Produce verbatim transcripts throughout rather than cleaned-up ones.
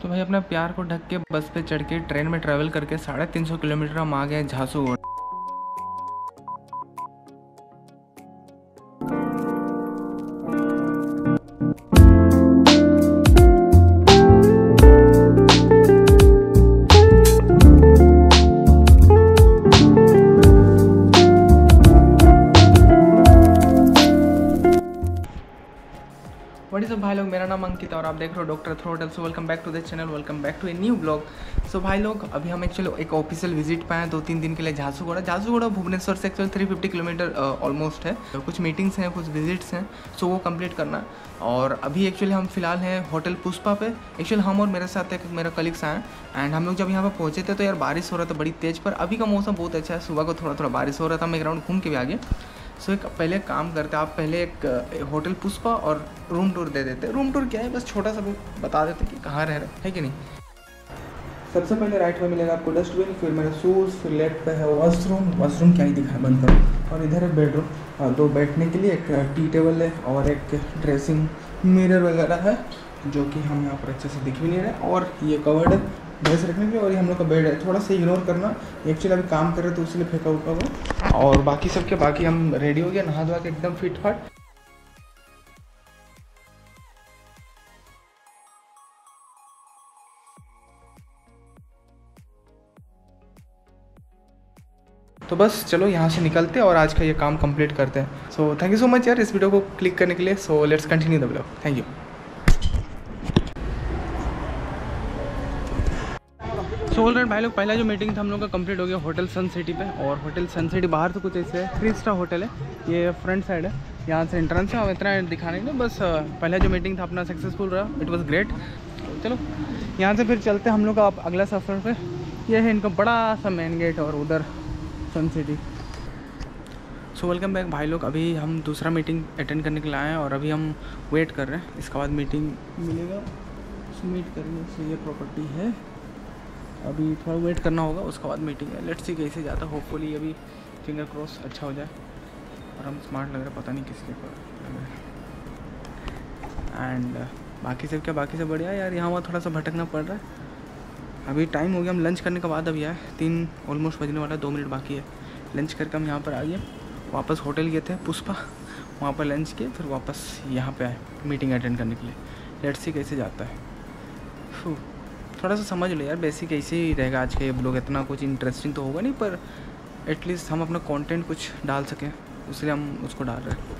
तो भाई अपना प्यार को ढक के बस पे चढ़ के ट्रेन में ट्रैवल करके साढ़े तीन सौ किलोमीटर हम आ गए झांसूगुड़ा। व्हाट सब भाई लोग, मेरा नाम अंकित और आप देख रहे हो doctor throttle. So welcome back to this channel, welcome back to a new blog. सो भाई लोग, अभी हम एक्चुअली एक ऑफिशियल विजिट पे आए दो तीन दिन के लिए झांसूगुड़ा। झांसूगुड़ा भुवनेश्वर से actually three fifty kilometre almost है। तो कुछ मीटिंग्स हैं, कुछ विजिट्स हैं, सो वो कंप्लीट करना। और अभी एक्चुअली हम फिलहाल हैं होटल पुष्पा पे। एक्चुअली हम और मेरे साथ एक मेरा कलीग्स आए एंड हम लोग जब यहाँ पे पहुँचे थे तो यार बारिश हो रहा था बड़ी तेज़, पर अभी का मौसम बहुत अच्छा है। सुबह को थोड़ा थोड़ा बारिश हो रहा था, हम एक राउंड घूम के भी आ गए। सो एक पहले काम करते, आप पहले एक होटल पुष्पा और रूम टूर दे देते। रूम टूर क्या है, बस छोटा सा बता देते कि कहाँ रह रहे है कि नहीं। सबसे पहले राइट में मिलेगा आपको डस्टबिन, फिर मेरे शूज़, फिर लेफ्ट पे है वॉशरूम। वॉशरूम क्या ही दिखा बंद करो। और इधर है बेडरूम, दो बैठने के लिए, एक टी टेबल है और एक ड्रेसिंग मिरर वगैरह है जो कि हम यहाँ पर अच्छे से दिख भी नहीं रहे। और ये कवर्ड है ड्रेस रखने के लिए, और ये हम लोग का बेड है। थोड़ा सा इग्नोर करना, एक्चुअली अभी काम कर रहे थे तो इसलिए फेंका उका हुआ। और बाकी सब के बाकी हम रेडी हो गया, नहा धोआ के एकदम फिट फाट। तो बस चलो यहाँ से निकलते हैं और आज का ये काम कंप्लीट करते हैं। So thank you so much यार इस वीडियो को क्लिक करने के लिए। So let's continue the blog. Thank you. So all right भाई लोग, पहला जो मीटिंग था हम लोग का कंप्लीट हो गया होटल सन सिटी पे। और होटल सन सिटी बाहर तो कुछ ऐसे है, थ्री स्टार होटल है, ये फ्रंट साइड है, यहाँ से एंट्रेंस है। और इतना दिखाने के लिए बस पहला जो मीटिंग था अपना सक्सेसफुल रहा, इट वाज ग्रेट। चलो यहाँ से फिर चलते हम लोग का अगला सफ़र पे। ये है इनका बड़ा सा मेन गेट और उधर sun city. So welcome back भाई लोग, अभी हम दूसरा मीटिंग अटेंड करने के लिए आए हैं और अभी हम वेट कर रहे हैं। इसके बाद मीटिंग मिलेगा, सबमिट करेंगे। सो ये प्रॉपर्टी है, अभी थोड़ा वेट करना होगा, उसके बाद मीटिंग है। लेट्स सी कैसे जाता है, होपफुली अभी फिंगर क्रॉस अच्छा हो जाए। और हम स्मार्ट लग रहे हैं, पता नहीं किसके पर। एंड बाकी सब क्या, बाकी सब बढ़िया यार। यहाँ वहाँ थोड़ा सा भटकना पड़ रहा है। अभी टाइम हो गया, हम लंच करने के बाद अभी आए, तीन ऑलमोस्ट बजने वाला, दो मिनट बाकी है। लंच करके हम यहाँ पर आइए, वापस होटल गए थे पुष्पा, वहाँ पर लंच किए, फिर वापस यहाँ पे आए मीटिंग अटेंड करने के लिए। लेट्स सी कैसे जाता है। फू थोड़ा सा समझ लो यार, बेसिक ऐसे ही रहेगा आज का ये ब्लॉग। इतना कुछ इंटरेस्टिंग तो होगा नहीं, पर एटलीस्ट हम अपना कंटेंट कुछ डाल सकें, इसलिए हम उसको डाल रहे हैं।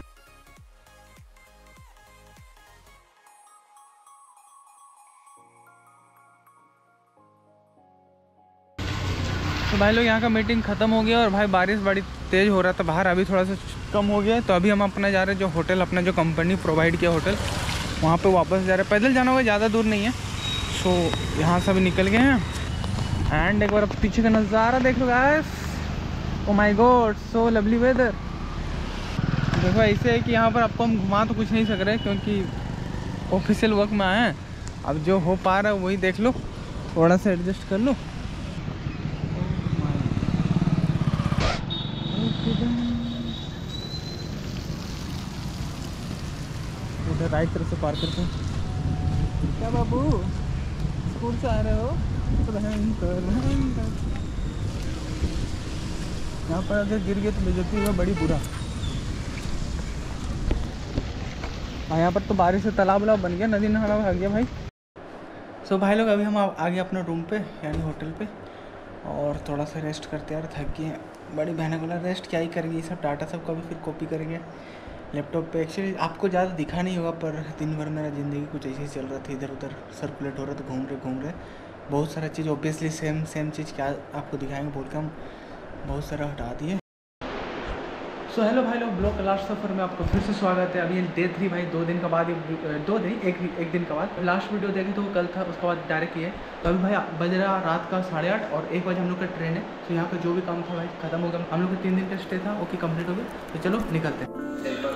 तो भाई लोग यहाँ का मीटिंग ख़त्म हो गया और भाई बारिश बड़ी तेज़ हो रहा था बाहर, अभी थोड़ा सा कम हो गया। तो अभी हम अपना जा रहे हैं जो होटल, अपना जो कंपनी प्रोवाइड किया होटल, वहाँ पे वापस जा रहे हैं। पैदल जाना होगा, ज़्यादा दूर नहीं है। सो यहाँ से अभी निकल गए हैं। एंड एक बार पीछे का नज़ारा देख लो guys, oh my god, so lovely weather. देखो ऐसे है कि यहाँ पर आपको हम घुमा तो कुछ नहीं सक रहे क्योंकि ऑफिशियल वर्क में आए हैं। अब जो हो पा रहा है वही देख लो, थोड़ा सा एडजस्ट कर लो। उधर राइट तरफ से पार करते हैं। क्या बाबू, स्कूल से आ रहे हो? यहाँ पर अगर गिर गए तो बेइज्जती हुआ बड़ी बुरा। हाँ यहाँ पर तो बारिश से तालाब वालाब बन गया, नदी नाला आ गया भाई। सो so, भाई लोग अभी हम आ गए अपने रूम पे यानी होटल पे, और थोड़ा सा रेस्ट करते यार, थक गए बड़ी भयानक वाला। रेस्ट क्या ही करेंगे, ये सब डाटा सब का भी फिर कॉपी करेंगे लैपटॉप पे। एक्चुअली आपको ज़्यादा दिखा नहीं होगा, पर दिन भर मेरा ज़िंदगी कुछ ऐसे ही चल रहा था, इधर उधर सर्कुलेट हो रहा था, घूम रहे घूम रहे बहुत सारा चीज़। ऑब्वियसली सेम सेम चीज़ क्या आपको दिखाएंगे बोल के हम बहुत सारा हटा दिए। सो हेलो भाई लोग, ब्लॉग का लास्ट सफ़र में आपको फिर से स्वागत है। अभी डे थ्री भाई, दो दिन के बाद, ये दो दिन एक एक दिन के बाद लास्ट वीडियो देखे तो वो कल था, उसके बाद डायरेक्ट ये। तो अभी भाई बज रहा रात का साढ़े आठ और एक बजे हम लोग का ट्रेन है। तो यहाँ का जो भी काम था भाई खत्म हो गया। हम लोग का तीन दिन का स्टे था, ओके कंप्लीट हो गया। तो चलो निकलते हैं।